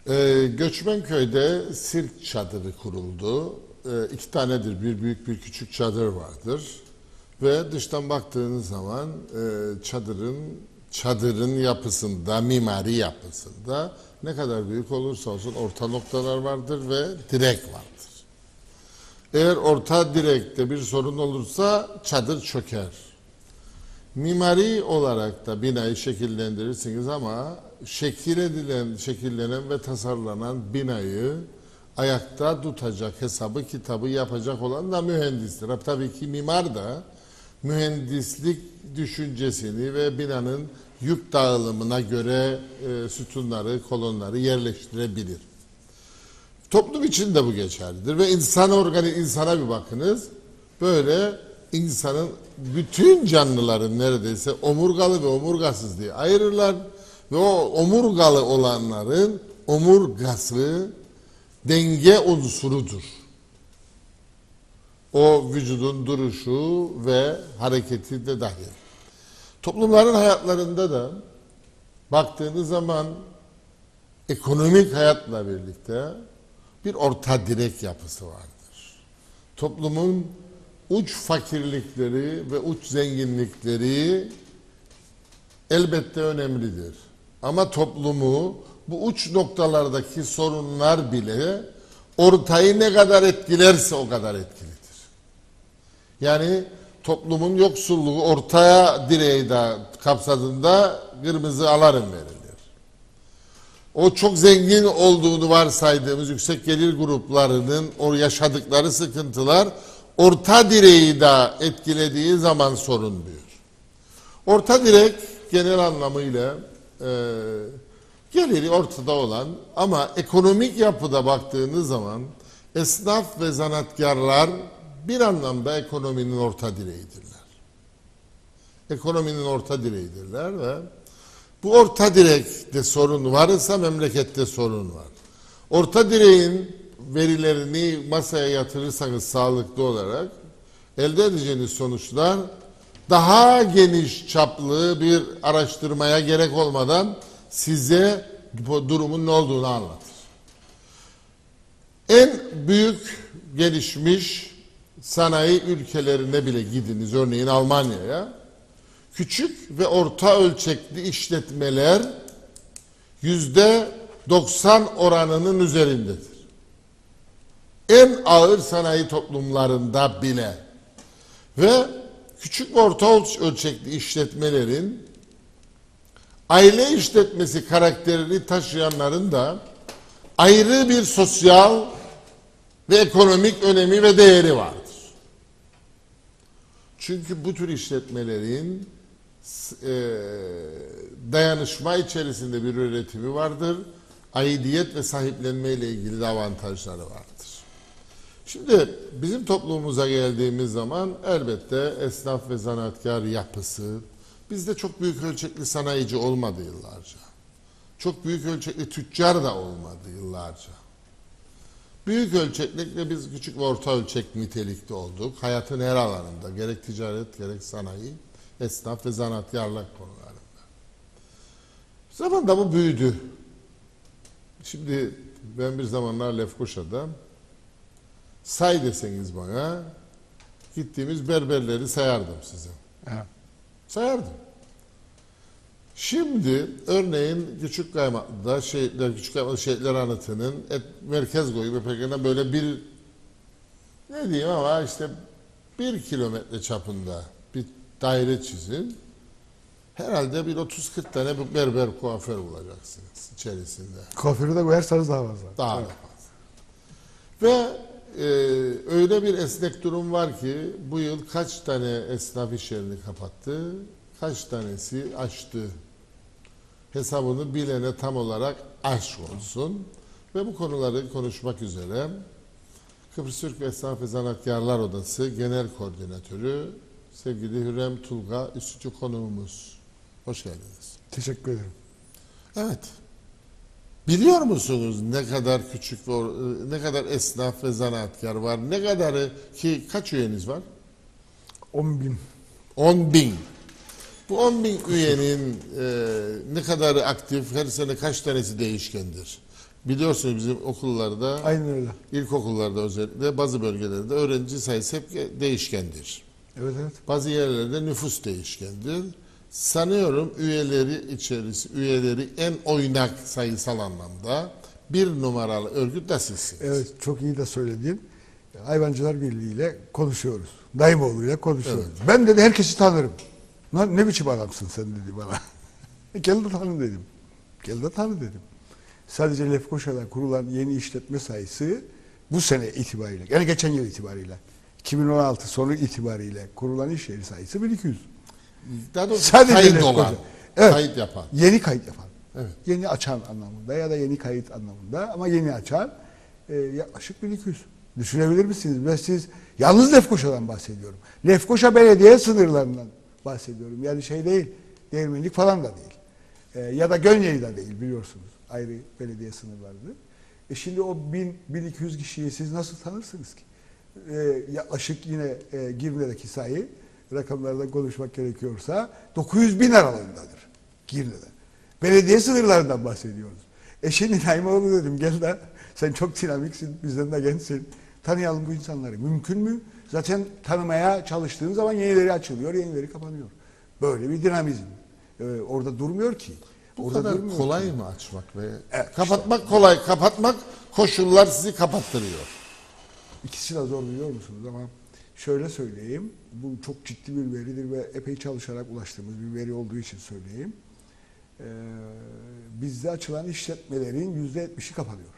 Göçmenköy'de sirk çadırı kuruldu. İki tanedir, bir büyük bir küçük çadır vardır. Ve dıştan baktığınız zaman çadırın yapısında, mimari yapısında ne kadar büyük olursa olsun orta noktalar vardır ve direk vardır. Eğer orta direkte bir sorun olursa çadır çöker. Mimari olarak da binayı şekillendirirsiniz ama şekillenen ve tasarlanan binayı ayakta tutacak hesabı kitabı yapacak olan da mühendistir. Tabii ki mimar da mühendislik düşüncesini ve binanın yük dağılımına göre sütunları, kolonları yerleştirebilir. Toplum için de bu geçerlidir ve insana bir bakınız. Böyle insanın bütün canlıların neredeyse omurgalı ve omurgasız diye ayırırlar ve o omurgalı olanların omurgası denge unsurudur. O vücudun duruşu ve hareketi de dahil. Toplumların hayatlarında da baktığınız zaman ekonomik hayatla birlikte bir orta direk yapısı vardır. Toplumun uç fakirlikleri ve uç zenginlikleri elbette önemlidir. Ama toplumu bu uç noktalardaki sorunlar bile ortayı ne kadar etkilerse o kadar etkilidir. Yani toplumun yoksulluğu ortaya direği de kapsadığında kırmızı alarm verilir. O çok zengin olduğunu varsaydığımız yüksek gelir gruplarının o yaşadıkları sıkıntılar orta direği de etkilediği zaman sorun büyür. Orta direk genel anlamıyla geliri ortada olan ama ekonomik yapıda baktığınız zaman esnaf ve zanatkarlar bir anlamda ekonominin orta direğidirler. Ekonominin orta direğidirler ve bu orta direkte sorun varsa memlekette sorun var. Orta direğin verilerini masaya yatırırsanız sağlıklı olarak elde edeceğiniz sonuçlar daha geniş çaplı bir araştırmaya gerek olmadan size bu durumun ne olduğunu anlatır. En büyük gelişmiş sanayi ülkelerine bile gidiniz, örneğin Almanya'ya. Küçük ve orta ölçekli işletmeler %90 oranının üzerindedir. En ağır sanayi toplumlarında bile ve küçük ve orta ölçekli işletmelerin aile işletmesi karakterini taşıyanların da ayrı bir sosyal ve ekonomik önemi ve değeri vardır. Çünkü bu tür işletmelerin dayanışma içerisinde bir üretimi vardır. Aidiyet ve sahiplenme ile ilgili de avantajları vardır. Şimdi bizim toplumumuza geldiğimiz zaman elbette esnaf ve zanaatkar yapısı, bizde çok büyük ölçekli sanayici olmadı yıllarca. Çok büyük ölçekli tüccar da olmadı yıllarca. Büyük ölçeklikle biz küçük ve orta ölçek nitelikte olduk. Hayatın her alanında, gerek ticaret, gerek sanayi, esnaf ve zanaatkarlık konularında. Zamanda bu büyüdü. Şimdi ben bir zamanlar Lefkoşa'da say deseniz bana gittiğimiz berberleri sayardım size. Evet. Sayardım. Şimdi örneğin Küçükkaymaklı'da Şehitler Anıtı'nın merkez koyu BPK'na böyle bir ne diyeyim ama işte 1 kilometre çapında bir daire çizin. Herhalde bir 30-40 tane berber kuaför bulacaksınız içerisinde. Kuaförü de koyarsanız daha fazla. Daha evet. Fazla. Ve öyle bir esnek durum var ki bu yıl kaç tane esnaf iş yerini kapattı, kaç tanesi açtı. Hesabını bilene tam olarak aşk olsun. Ve bu konuları konuşmak üzere Kıbrıs Türk Esnaf ve Zanaatkarlar Odası Genel Koordinatörü sevgili Hürrem Tulga Üstücü konuğumuz. Hoş geldiniz. Teşekkür ederim. Evet. Biliyor musunuz ne kadar küçük ve ne kadar esnaf ve zanaatkar var? Ne kadarı ki kaç üyeniz var? 10.000. 10.000. Bu 10.000 üyenin ne kadarı aktif, her sene kaç tanesi değişkendir? Biliyorsunuz bizim okullarda, Aynen öyle. ilkokullarda özellikle bazı bölgelerde öğrenci sayısı hep değişkendir. Evet evet. Bazı yerlerde nüfus değişkendir. Sanıyorum üyeleri en oynak sayısal anlamda bir numaralı örgüt de sizsiniz. Evet, çok iyi de söyledin. Hayvancılar Birliği ile konuşuyoruz. Daimoğlu ile konuşuyoruz. Evet. Ben dedi herkesi tanırım. Lan ne biçim adamsın sen dedi bana. Gel de tanı dedim. Gel de tanı dedim. Sadece Lefkoşa'da kurulan yeni işletme sayısı bu sene itibariyle, yani geçen yıl itibariyle, 2016 sonu itibariyle kurulan iş yeri sayısı 1200. Daha doğrusu Sadece kayıt Lefkoşa. olan, Evet. kayıt yapan. Yeni kayıt yapan. Evet. Yeni açan anlamında ya da yeni kayıt anlamında ama yeni açan yaklaşık 1200. Düşünebilir misiniz? Ve siz yalnız Lefkoşa'dan bahsediyorum. Lefkoşa belediye sınırlarından bahsediyorum. Yani şey değil, Değirmenlik falan da değil. Ya da Gönyeli de değil biliyorsunuz. Ayrı belediye sınırlarıdır. Şimdi o 1200 kişiyi siz nasıl tanırsınız ki? Yaklaşık yine Girne'deki sayı, rakamlardan konuşmak gerekiyorsa 900 bin aralığındadır Girne'de. Belediye sınırlarından bahsediyoruz. Şimdi Naimoğlu dedim gel de sen çok dinamiksin, bizden de gençsin. Tanıyalım bu insanları. Mümkün mü? Zaten tanımaya çalıştığın zaman yenileri açılıyor, yenileri kapanıyor. Böyle bir dinamizm. Orada durmuyor ki. Bu Orada kadar durmuyor kolay ki. mı açmak ve Evet, kapatmak kolay. Kapatmak koşullar sizi kapattırıyor. İkisi de zor biliyor musunuz ama şöyle söyleyeyim. Bu çok ciddi bir veridir ve epey çalışarak ulaştığımız bir veri olduğu için söyleyeyim. Bizde açılan işletmelerin %70'i kapanıyor.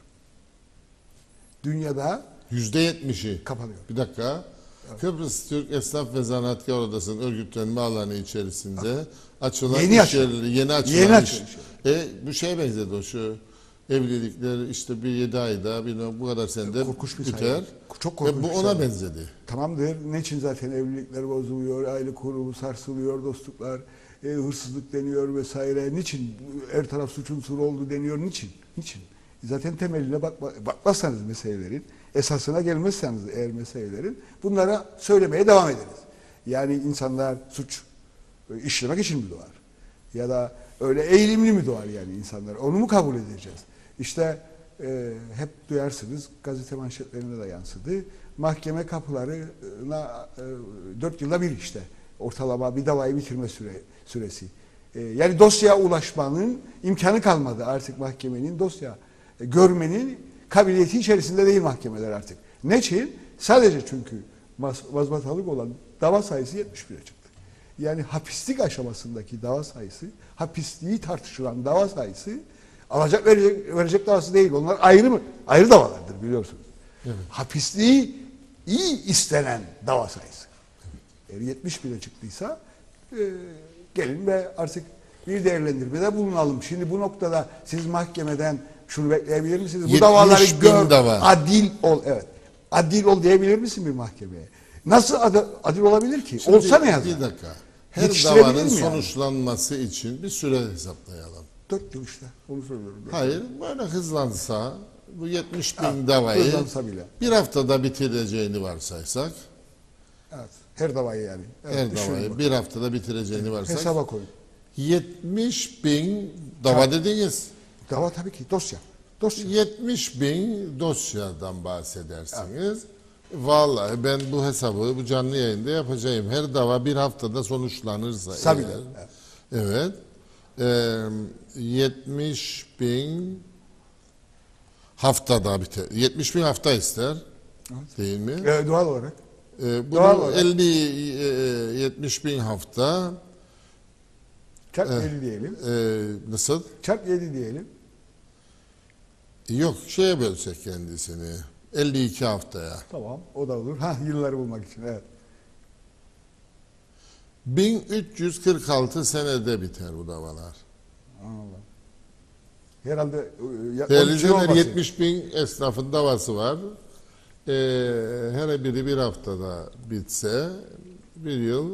Dünyada %70'i. kapanıyor. Bir dakika. Kıbrıs Türk Esnaf ve Zanaatkar Odası'nın örgütlenme alanı içerisinde açılan Yeni iş açılan. yerleri, yeni açılan Yeni iş. açılan iş Bu şeye benzedi o şu evlilikler işte bir 7 ayda bu kadar senede Korkunç bir sayı. biter. Çok korkunç Ve bu bir ona sayı. benzedi. Tamamdır. Ne için zaten evlilikler bozuluyor, aile kurumu sarsılıyor, dostluklar, hırsızlık deniyor vesaire. Niçin? Her taraf suç unsuru oldu deniyor. Niçin? Niçin? Zaten temeline bakmazsanız meselelerin, esasına gelmezseniz eğer meselelerin, bunlara söylemeye devam ederiz. Yani insanlar suç işlemek için mi doğar? Ya da öyle eğilimli mi doğar yani insanlar? Onu mu kabul edeceğiz? İşte hep duyarsınız, gazete manşetlerine de yansıdı. Mahkeme kapılarına 4 yılda bir işte ortalama bir davayı bitirme süresi. Yani dosyaya ulaşmanın imkanı kalmadı artık mahkemenin dosya görmenin kabiliyeti içerisinde değil mahkemeler artık. Ne için? Sadece çünkü mazbatalık olan dava sayısı 71'e çıktı. Yani hapislik aşamasındaki dava sayısı, hapisliği tartışılan dava sayısı alacak verecek davası değil. Onlar ayrı mı? Ayrı davalardır biliyorsunuz. Evet. Hapisliği iyi istenen dava sayısı. Eğer 71'e çıktıysa gelin ve artık bir değerlendirmede bulunalım. Şimdi bu noktada siz mahkemeden şunu bekleyebilir misiniz? Bu davaları gör, adil ol. Evet. Adil ol diyebilir misin bir mahkemeye? Nasıl adil olabilir ki? Şimdi olsa ne yazar? Bir dakika. Her Yetiştirebilir davanın mi yani? sonuçlanması için bir süre hesaplayalım. 4 yıl işte. Onu söylüyorum. Hayır, böyle hızlansa bu 70 bin davayı hızlansa bile. bir haftada bitireceğini varsaysak, Evet. Her davayı yani. Evet, her düşünün davayı bakın. bir haftada bitireceğini varsak, Hesaba koyun. 70 bin dava dediniz. Dava tabii ki dosya. Dosya. 70 bin dosyadan bahsedersiniz. Vallahi ben bu hesabı bu canlı yayında yapacağım. Her dava bir haftada sonuçlanırsa. Tabii. Evet. 70 bin haftada biter. 70 bin hafta ister. Evet. Değil mi? Doğal olarak. Bunu Doğal olarak. 70 bin hafta Çarp 7 diyelim. nasıl? Çarp 7 diyelim. Yok şeye bölsek kendisini. 52 haftaya. Tamam. O da olur. Yılları bulmak için. Evet. 1346 senede biter bu davalar. Allah. Herhalde Değerli 12 izleyenler, olması. 70 bin esnafın davası var. Her biri bir haftada bitse bir yıl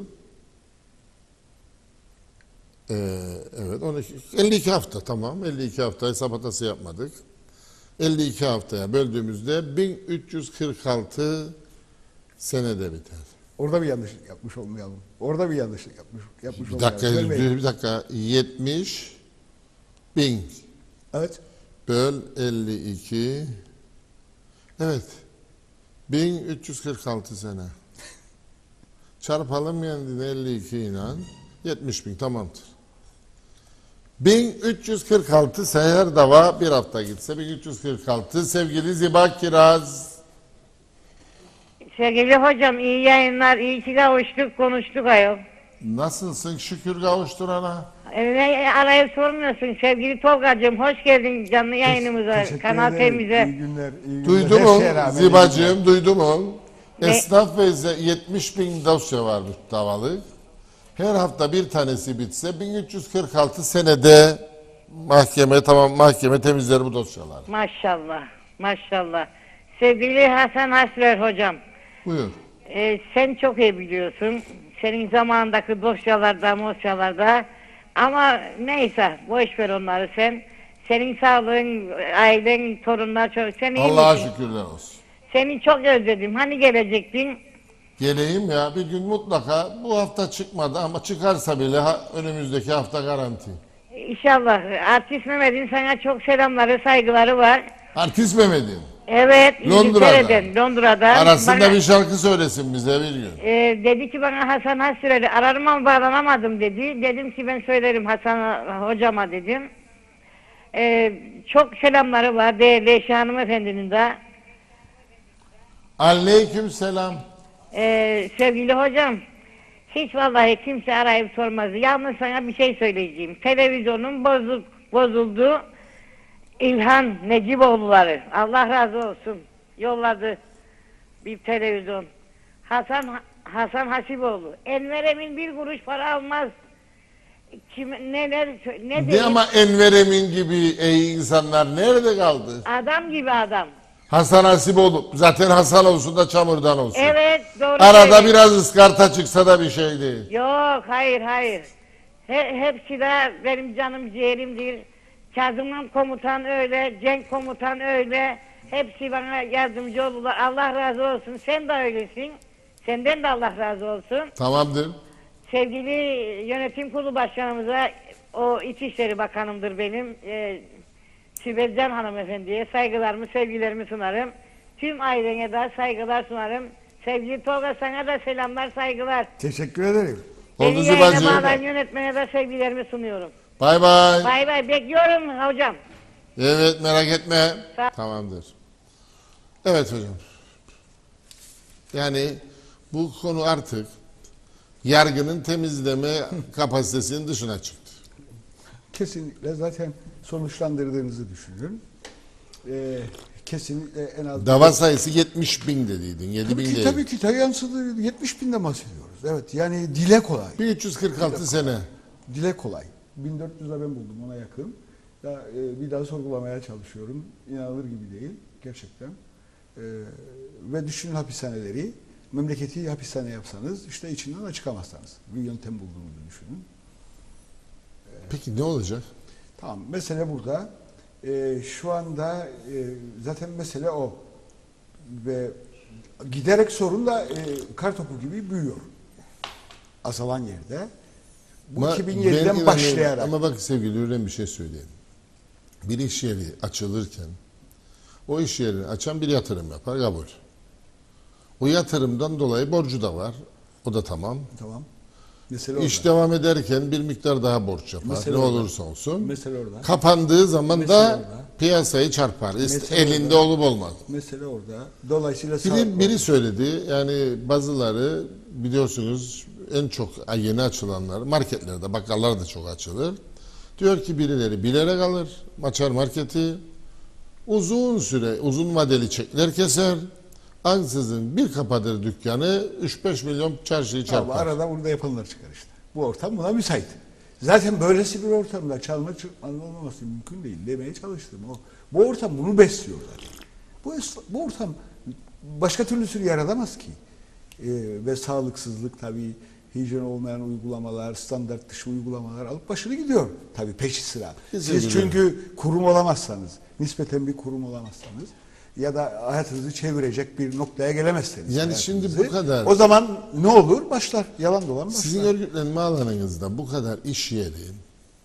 evet 52 hafta tamam 52 hafta hesap hatası yapmadık. 52 haftaya böldüğümüzde 1346 senede biter. Orada bir yanlışlık yapmış olmayalım. Orada bir yanlışlık yapmış Bir dakika, olmayalım. bir dakika 70 bin Evet. Böl 52. Evet. 1346 sene. Çarpalım kendini 52 ile. 70.000 tamamdır. 1346 seher dava bir hafta gitse 1346 sevgili Ziba Kiraz. Sevgili hocam iyi yayınlar, iyi ki kavuştuk, konuştuk ayol. Nasılsın şükür kavuşturana? Arayıp sormuyorsun sevgili Tolgacığım, hoş geldin canlı yayınımıza, Teşekkür Kanal ederim. T'mize. İyi günler, iyi günler. Duydum Her mu şeye rağmen iyi Zibacığım duydum mu? Ne? Esnaf ve 70.000 dosya varmış davalık. Her hafta bir tanesi bitse 1346 senede mahkeme temizler bu dosyaları. Maşallah, maşallah. Sevgili Hasan Hasrer hocam, Buyur. sen çok iyi biliyorsun. Senin zamandaki dosyalarda ama neyse boş ver onları sen. Senin sağlığın, ailen, torunlar çok. Sen iyi Allah'a misin? şükürler olsun. Seni çok özledim. Hani gelecektin? Geleyim ya bir gün mutlaka bu hafta çıkmadı ama çıkarsa bile önümüzdeki hafta garanti. İnşallah. Artist Mehmet'in sana çok selamları, saygıları var. Artist Mehmet'in. Evet, Londra'da. İngiltere'den, Londra'dan. Arasında Bana, bir şarkı söylesin bize bir gün. dedi ki bana Hasan Hasrer'i ararım ama bağlanamadım dedi. Dedim ki ben söylerim Hasan hocama dedim. Çok selamları var değerli Eşi hanımefendinin de. Aleyküm selam. Sevgili hocam, hiç vallahi kimse arayıp sormaz. Yalnız sana bir şey söyleyeceğim. Televizyonun bozuldu. İlhan Neciboğulları, Allah razı olsun, yolladı bir televizyon. Hasan Hasiboğlu. Enver Emin bir kuruş para almaz. Ne De diyeyim? ama Enver Emin gibi iyi insanlar nerede kaldı? Adam gibi adam. Hasan Hasiboğlu. Zaten Hasan olsun da çamurdan olsun. Evet, doğru. Arada söylüyorsun. biraz ıskarta çıksa da bir şey değil. Yok, hayır. Hepsi de benim canım ciğerimdir. Kazım komutan öyle, Cenk komutan öyle. Hepsi bana yardımcı oldular. Allah razı olsun. Sen de öylesin. Senden de Allah razı olsun. Tamamdır. Sevgili yönetim kurulu başkanımıza, o İçişleri Bakanımdır benim. Sibel Can hanımefendiye saygılarımı, sevgilerimi sunarım. Tüm ailene de saygılar sunarım. Sevgili Tolga sana da selamlar, saygılar. Teşekkür ederim. Oldu Beni yayına Zibacığım. bağlayan yönetmene de sevgilerimi sunuyorum. Bay bay. Bay bay, bekliyorum hocam. Evet merak etme. Sağ- Tamamdır. Evet hocam. Yani bu konu artık yargının temizleme kapasitesinin dışına çıktı. Kesinlikle zaten sonuçlandırdığınızı düşünüyorum. Kesinlikle en az... Dava sayısı 70.000 dediydin. 7.000 değil. Tabii ki yansıdı. 70.000'de bahsediyoruz. Evet, yani dile kolay. 1346 sene. Dile kolay. 1400'de ben buldum, ona yakın. Ya, bir daha sorgulamaya çalışıyorum. İnanılır gibi değil gerçekten. Ve düşünün hapishaneleri. Memleketi hapishane yapsanız işte içinden çıkamazsanız. Bir yöntem bulduğunuzu düşünün. Peki ne olacak? Tamam, mesele burada. Şu anda zaten mesele o. Ve giderek sorun da kartopu gibi büyüyor. Azalan yerde. Bu Ben 2007'den inanıyorum. başlayarak. Ama bak sevgili Hürrem bir şey söyleyeyim. Bir iş yeri açılırken o iş yerini açan bir yatırım yapar kabul. O yatırımdan dolayı borcu da var. O da tamam. Tamam. Mesele orada. İş devam ederken bir miktar daha borç yapar. Mesele ne orada. olursa olsun. Mesele orada. Kapandığı zaman Mesele da orada. piyasayı çarpar. Mesele Elinde orada. olup olmaz. Mesele orada. Dolayısıyla Biri söyledi yani bazıları biliyorsunuz en çok yeni açılanlar marketlerde bakkallar da çok açılır. Diyor ki birileri bilerek alır açar marketi uzun süre uzun vadeli çekler keser. Ansızın bir kapatır dükkanı 3-5 milyon çarşıyı Tamam, çarpar. arada burada yapılanlar çıkar işte. Bu ortam buna müsait. Zaten böylesi bir ortamda çalma çırpmanın olmaması mümkün değil demeye çalıştım. Bu ortam bunu besliyor zaten. Bu ortam başka türlüsünü yaratamaz ki. Ve sağlıksızlık tabii, hijyen olmayan uygulamalar, standart dışı uygulamalar alıp başını gidiyor. Tabii peşi sıra. Siz çünkü kurum olamazsanız, nispeten bir kurum olamazsanız ya da hayatınızı çevirecek bir noktaya gelemezseniz. Yani şimdi bu kadar. O zaman ne olur? Başlar. Yalan dolan başlar. Sizin örgütlenme alanınızda bu kadar iş yeri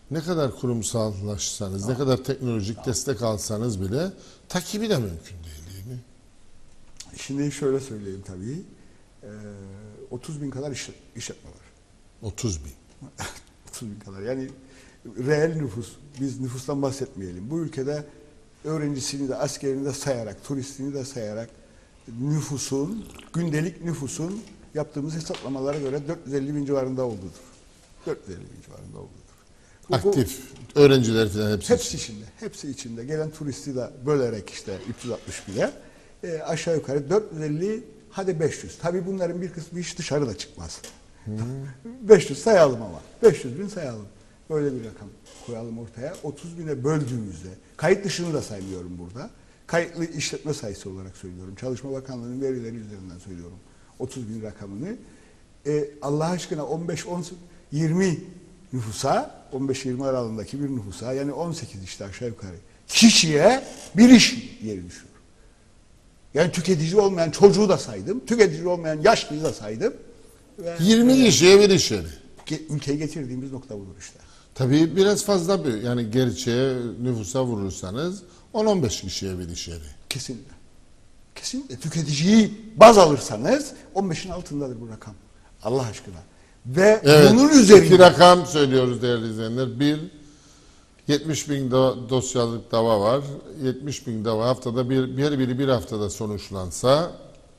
ne kadar kurumsallaşsanız, ne kadar teknolojik destek alsanız bile takibi de mümkün değil mi? Şimdi şöyle söyleyeyim tabii. 30 bin kadar işletme var. 30 bin. 30 bin kadar. Yani reel nüfus. Biz nüfustan bahsetmeyelim. Bu ülkede öğrencisini de, askerini de sayarak, turistini de sayarak nüfusun, gündelik nüfusun yaptığımız hesaplamalara göre 450 bin civarında olduğudur. 450 bin civarında olduğudur. Aktif. Öğrenciler falan hepsi. Hepsi içinde. Hepsi içinde. Gelen turisti de bölerek işte 360 bine aşağı yukarı 450 hadi 500. Tabii bunların bir kısmı hiç dışarıda çıkmaz. 500 sayalım ama. 500 bin sayalım. Böyle bir rakam koyalım ortaya. 30 bine böldüğümüzde, kayıt dışını da saymıyorum burada. Kayıtlı işletme sayısı olarak söylüyorum. Çalışma Bakanlığı'nın verileri üzerinden söylüyorum. 30 bin rakamını. Allah aşkına 15-20 nüfusa, 15-20 aralığındaki bir nüfusa, yani 18 işte aşağı yukarı kişiye bir iş yeri düşüyor. Yani tüketici olmayan çocuğu da saydım, tüketici olmayan yaşlıyı da saydım. Ve 20 kişiye bir iş yeri. ülkeye getirdiğimiz nokta budur işte. Tabii biraz fazla bir, yani gerçeğe, nüfusa vurursanız 10-15 kişiye bir iş yeri. Kesinlikle. Kesinlikle. Tüketiciyi baz alırsanız 15'in altındadır bu rakam. Allah aşkına. Ve Evet, bunun üzerinde... iki rakam söylüyoruz değerli izleyenler. Bir, 70 bin dosyalık dava var. 70 bin dava haftada her biri bir haftada sonuçlansa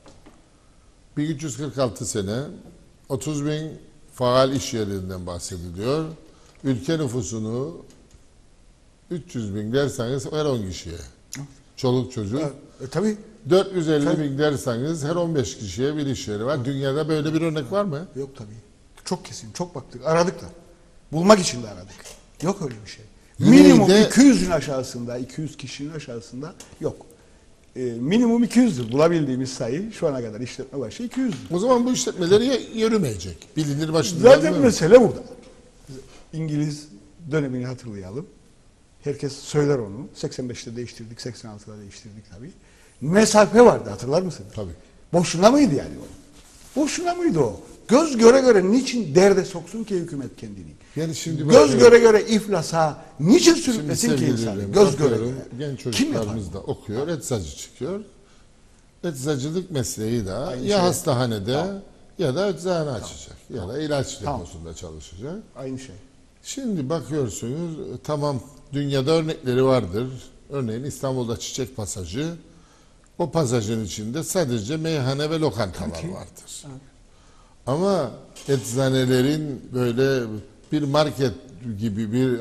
1346 sene 30 bin faal iş yerinden bahsediliyor. Ülke nüfusunu 300 bin derseniz her 10 kişiye. Çoluk çocuk. Tabii. 450 bin derseniz her 15 kişiye bir iş yeri var. Dünyada böyle bir örnek var mı? Yok tabii. Çok kesin, çok baktık, aradık da. Bulmak için de aradık. Yok öyle bir şey. Minimum 200'ün aşağısında, 200 kişinin aşağısında yok. Minimum 200'dür. Bulabildiğimiz sayı şu ana kadar işletme başı 200'dür. O zaman bu işletmeleri yürümeyecek. Bilinir başında. Zaten mesele burada. İngiliz dönemini hatırlayalım. Herkes söyler onu. 85'te değiştirdik, 86'da değiştirdik tabii. Mesafe vardı, hatırlar mısınız? Tabii. Boşuna mıydı yani o? Boşuna mıydı o? Göz göre göre niçin derde soksun ki hükümet kendini? Yani şimdi göz göre göre iflasa niçin sürüklesin ki insanı? Göz göre göre. Genç Kim çocuklarımız yapar? da okuyor, eczacı çıkıyor. Eczacılık mesleği de Aynı ya şey. hastanede ya da eczane açacak ya da ilaç Tamam. deposunda çalışacak. Aynı şey. Şimdi bakıyorsunuz tamam dünyada örnekleri vardır. Örneğin İstanbul'da Çiçek Pasajı. O pasajın içinde sadece meyhane ve lokantalar vardır. Evet. Ama eczanelerin böyle bir market gibi bir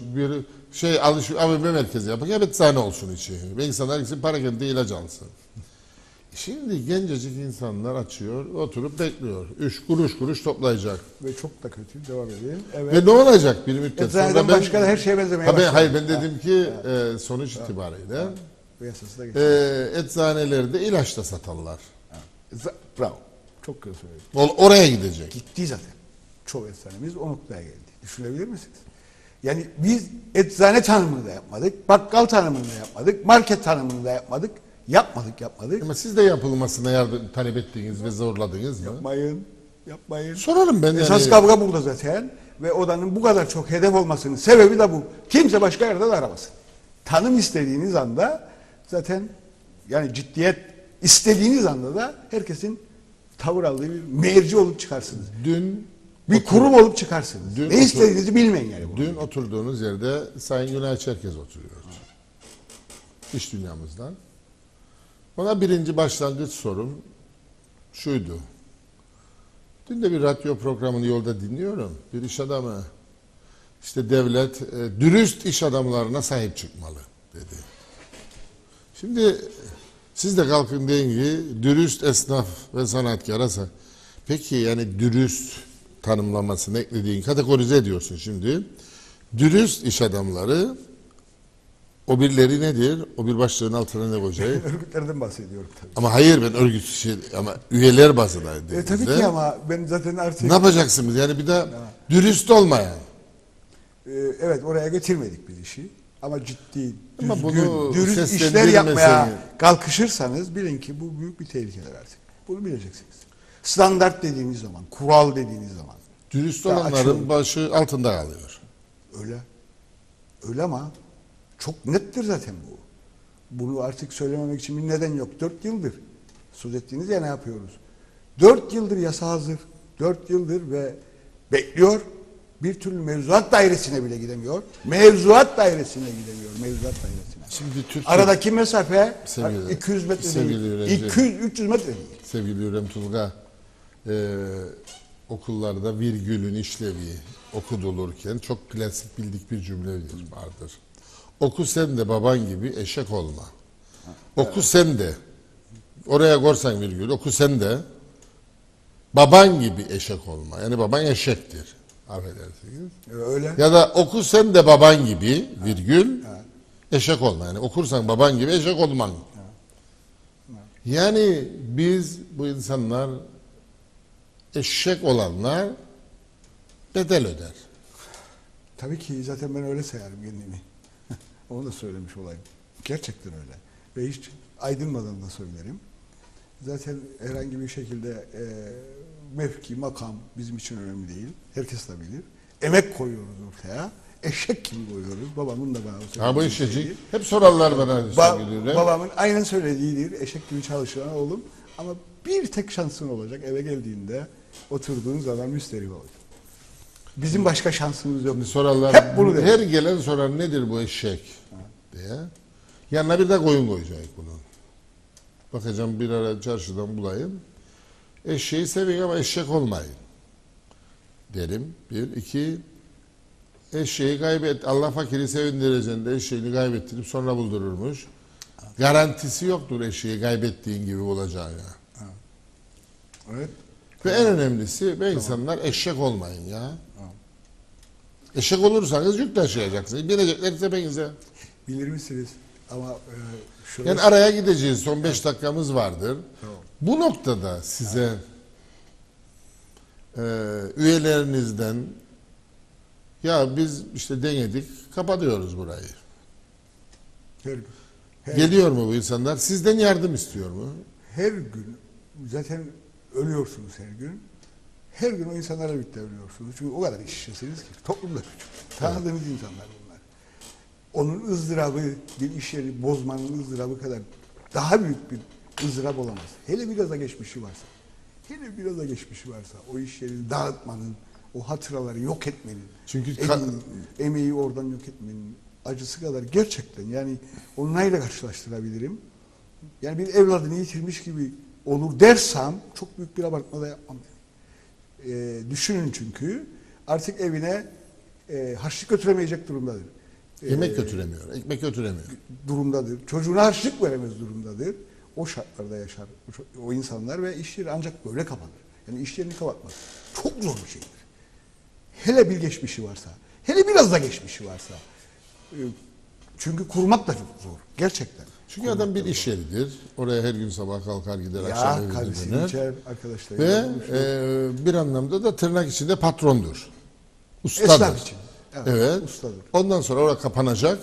AVM merkezi yapıp hep eczane olsun içi. Ve insanlar gitsin Parakent'te ilaç alsın. Şimdi gencecik insanlar açıyor, oturup bekliyor. 3 kuruş toplayacak. Ve çok da kötü. Devam edelim. Evet. Ve ne olacak bir müddet Eczaneden sonra? başka da her şeye benzemeye başladı. Hayır ben dedim ki sonuç itibariyle Bu yasası da geçti. eczanelerde ilaç da satarlar. Bravo. Çok güzel söyledin. Oraya gidecek. Gitti zaten. Çoğu eczanemiz o noktaya geldi. Düşünebilir misiniz? Yani biz eczane tanımını da yapmadık, bakkal tanımını da yapmadık, market tanımını da yapmadık. Yapmadık. Ama siz de yapılmasına talep ettiğiniz ve zorladınız mı? Yapmayın. Sorarım ben Esas kavga burada zaten. Ve odanın bu kadar çok hedef olmasının sebebi de bu. Kimse başka yerde de aramasın. Tanım istediğiniz anda zaten yani ciddiyet istediğiniz anda da herkesin tavır aldığı bir merci olup çıkarsınız. Bir kurum olup çıkarsınız. Ne istediğinizi bilmeyin yani. Dün oturduğunuz yerde Sayın Günay Çerkez oturuyor. İş dünyamızdan. Ona birinci başlangıç sorum şuydu. Dün de bir radyo programını yolda dinliyorum. Bir iş adamı, işte devlet dürüst iş adamlarına sahip çıkmalı dedi. Şimdi siz de kalkın deyin ki dürüst esnaf ve sanatkara peki yani dürüst tanımlamasını eklediğin kategorize ediyorsun şimdi. Dürüst iş adamları o birileri nedir? O bir başlığın altına ne koyacak? Örgütlerden bahsediyorum tabii. Ama hayır ben ama üyeler bazında. Tabii ki ama ben zaten artık... Ne yapacaksınız? Yani bir de dürüst olmayan. Evet oraya getirmedik biz işi. Ama ciddi, Ama düzgün, dürüst işler yapmaya kalkışırsanız bilin ki bu büyük bir tehlikedir artık. Bunu bileceksiniz. Standart dediğiniz zaman, kural dediğiniz zaman. Dürüst olanların başı altında kalıyor. Öyle. Öyle ama çok nettir zaten bu. Bunu artık söylememek için bir neden yok. 4 yıldır söz ettiğiniz ya ne yapıyoruz? 4 yıldır yasa hazır. 4 yıldır ve bekliyor. Bir türlü mevzuat dairesine bile gidemiyor. Mevzuat dairesine gidemiyor. Mevzuat dairesine. Şimdi Türkiye, Aradaki mesafe Sevgili- 200 metre sevgili değil. öğrenci. 200-300 metre değil. sevgili Hürrem Tulga, okullarda virgülün işlevi okudulurken çok klasik bildik bir cümle vardır. Oku sen de baban gibi eşek olma. Oku sen de, oraya korsan virgül, oku sen de baban gibi eşek olma. Yani baban eşektir. Affedersiniz. Öyle. Ya da oku sen de baban gibi virgül eşek olma. Yani okursan baban gibi eşek olman. Yani biz bu insanlar eşek olanlar bedel öder. Tabii ki zaten ben öyle sayarım kendimi. Onu da söylemiş olayım. Gerçekten öyle. Ve hiç aydınmadan da söylerim. Zaten herhangi bir şekilde mevki, makam bizim için önemli değil. Herkes de bilir. Emek koyuyoruz ortaya. Eşek gibi koyuyoruz. Babamın da bana o Ha bu söylediği eşecik. şeydi. Hep sorarlar bana sevgili Hürrem. Babamın aynen söylediğidir. Eşek gibi çalışan oğlum. Ama bir tek şansın olacak. Eve geldiğinde oturduğun zaman müsterih olacak. Bizim başka şansımız yok. Şimdi sorarlar, Hep bunu her deriz. gelen sorar nedir bu eşek diye. Yanına bir de koyun koyacak bunun. Bakacağım bir ara çarşıdan bulayım. Eşeği sevin ama eşek olmayın derim. Bir, iki, eşeği kaybet. Allah fakiri sevindireceğinde eşeğini kaybettirip sonra buldururmuş. Garantisi yoktur eşeği kaybettiğin gibi olacağına. Evet. Ve en önemlisi ve insanlar eşek olmayın ya. Eşek olursanız yük taşıyacaksınız. Binecekler tepenize. Bilir misiniz? Ama şurası... Yani araya gideceğiz. Son 5 dakikamız vardır. Tamam. Bu noktada size üyelerinizden ya biz işte denedik, kapatıyoruz burayı. Her, Geliyor mu bu insanlar? Sizden yardım istiyor mu? her gün zaten ölüyorsunuz her gün. Her gün o insanlarla birlikte ölüyorsunuz. Çünkü o kadar iş işesiniz ki. Toplumda küçük. Tanıdığınız insanlar bunlar. Onun ızdırabı, bir iş yeri bozmanın ızdırabı kadar daha büyük bir ızdırap olamaz. Hele biraz da geçmişi varsa. Hele biraz da geçmişi varsa. O iş yerini dağıtmanın, o hatıraları yok etmenin, Çünkü emeği oradan yok etmenin acısı kadar gerçekten yani onlarla karşılaştırabilirim. Yani bir evladını yitirmiş gibi olur dersem çok büyük bir abartma da yapmam. Düşünün çünkü artık evine harçlık götüremeyecek durumdadır. yemek götüremiyor, ekmek götüremiyor. Durumdadır. Çocuğuna harçlık veremez durumdadır. O şartlarda yaşar o insanlar ve iş yeri ancak böyle kapanır. Yani iş yerini kapatmak çok zor bir şeydir. Hele bir geçmişi varsa, hele biraz da geçmişi varsa. Çünkü kurmak da çok zor. Gerçekten. Çünkü adam bir iş yeridir. Oraya her gün sabah kalkar gider, akşam Ya evine kahvesini döner. içer arkadaşlar. Ve bir anlamda da tırnak içinde patrondur. Ustadır. Esnaf için. Evet. Ustadır. Ondan sonra orada kapanacak.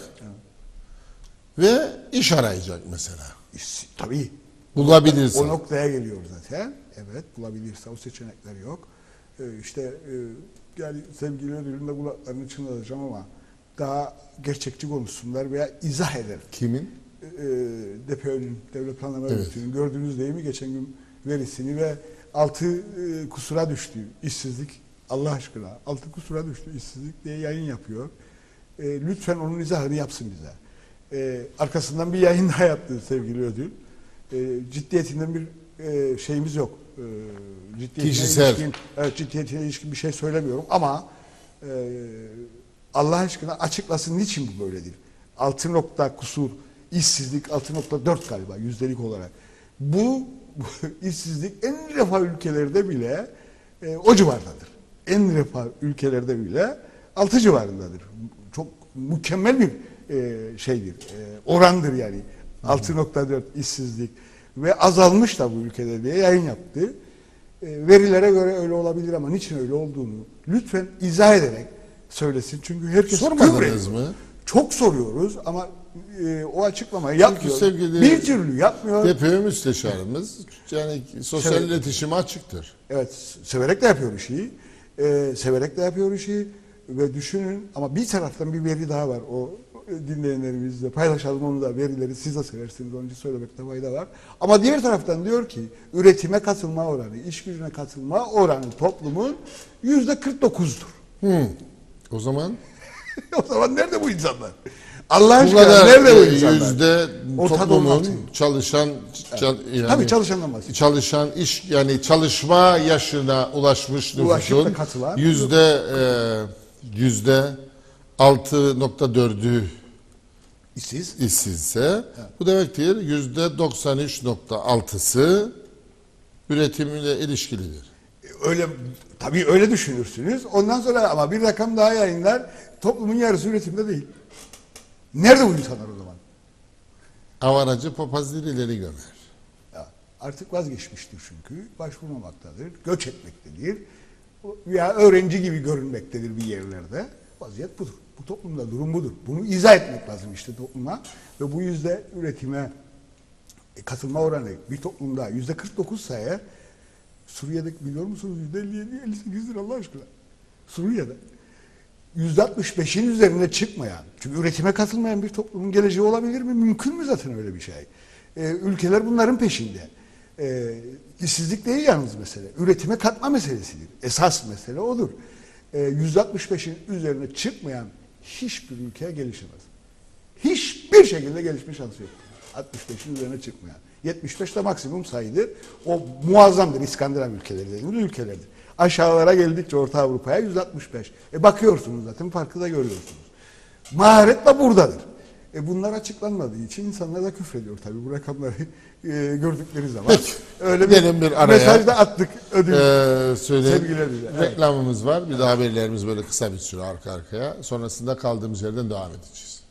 Ve iş arayacak mesela. Tabii. Bulabilirse. O noktaya geliyor zaten. Evet, bulabilirse o seçenekler yok. Yani sevgili ödülünde kulaklarını çınlatacağım ama daha gerçekçi konuşsunlar veya izah eder. Kimin? DPÖ'nün, Devlet Planlama Evet. Örgütü'nün gördüğünüz değil mi geçen gün verisini ve 6 kusura düştü işsizlik. Allah aşkına 6 kusura düştü işsizlik diye yayın yapıyor. Lütfen onun izahını yapsın bize. Arkasından bir yayın daha yaptı sevgili ödül. Ciddiyetinden bir şeyimiz yok. Kişisel. Ciddiyetine ilişkin bir şey söylemiyorum ama Allah aşkına açıklasın niçin bu böyledir. 6 nokta kusur, işsizlik 6.4 galiba yüzdelik olarak. Bu işsizlik en refah ülkelerde bile o civardadır. En refah ülkelerde bile 6 civarındadır. Çok mükemmel bir şeydir, orandır yani. 6.4 işsizlik ve azalmış da bu ülkede diye yayın yaptı. Verilere göre öyle olabilir ama niçin öyle olduğunu lütfen izah ederek söylesin. Çünkü herkes Sormadınız mı? Çok soruyoruz ama o açıklamayı yapmıyor. sevgili Bir türlü yapmıyor. DPÖ müsteşarımız yani sosyal Evet. iletişime açıktır. Evet, severek de yapıyor işi. Severek de yapıyor işi. Ve düşünün ama bir taraftan bir veri daha var. O dinleyenlerimizle paylaşalım onu da, verileri siz de seversiniz, onun için söylemekte fayda var. Ama diğer taraftan diyor ki üretime katılma oranı, iş gücüne katılma oranı toplumun %49'dur. O zaman O zaman nerede bu insanlar? Allah bu aşkına kadar nerede bu insanlar? yüzde Orta toplumun Doğu çalışan yani Tabii çalışandan bahsediyorum. çalışan iş yani çalışma yaşına ulaşmış Ulaşıp da nüfusun katılan yüzde 6,4'ü İşsiz. işsizse bu demektir %93,6'sı üretimle ilişkilidir. Öyle tabii öyle düşünürsünüz. Ondan sonra ama bir rakam daha yayınlar. Toplumun yarısı üretimde değil. Nerede bu insanlar o zaman? Avaracı papaz ileri gömer. Ya, artık vazgeçmiştir çünkü. Başvurmamaktadır. Göç etmektedir. Ya öğrenci gibi görünmektedir bir yerlerde. Vaziyet budur. Bu toplumda durum budur. Bunu izah etmek lazım işte topluma. Ve bu yüzde üretime katılma oranı bir toplumda %49 sayı Suriye'deki biliyor musunuz %57-58'dir Allah aşkına. Suriye'de %65'in üzerine çıkmayan, çünkü üretime katılmayan bir toplumun geleceği olabilir mi? Mümkün mü zaten öyle bir şey? Ülkeler bunların peşinde. İşsizlik değil yalnız mesele. Üretime katma meselesidir. Esas mesele odur. %65'in üzerine çıkmayan hiçbir ülkeye gelişemez. Hiçbir şekilde gelişme şansı yok. 65'in üzerine çıkmayan. 75 de maksimum sayıdır. O muazzamdır. İskandinav ülkeleri dediğimiz ülkelerdir. Aşağılara geldikçe Orta Avrupa'ya 165. Bakıyorsunuz zaten farkı da görüyorsunuz. Maharet de buradadır. Bunlar açıklanmadığı için insanlar da küfrediyor tabii bu rakamları gördükleri zaman. Peki. Öyle bir araya, mesaj da attık. Söyleyeyim. Sevgilerle. Evet. Reklamımız var. Bir de haberlerimiz böyle kısa bir süre arka arkaya. Sonrasında kaldığımız yerden devam edeceğiz.